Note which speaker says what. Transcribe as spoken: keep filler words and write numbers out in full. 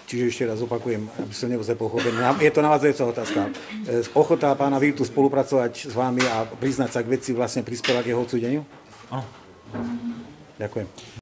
Speaker 1: Čiže ešte raz opakujem, aby som nebol pochopený. Je to navádzajúca otázka. Ochota pána Virtu spolupracovať s vami a priznať sa k veci vlastne prispela k jeho odsúdeniu?
Speaker 2: Áno.
Speaker 1: Ďakujem.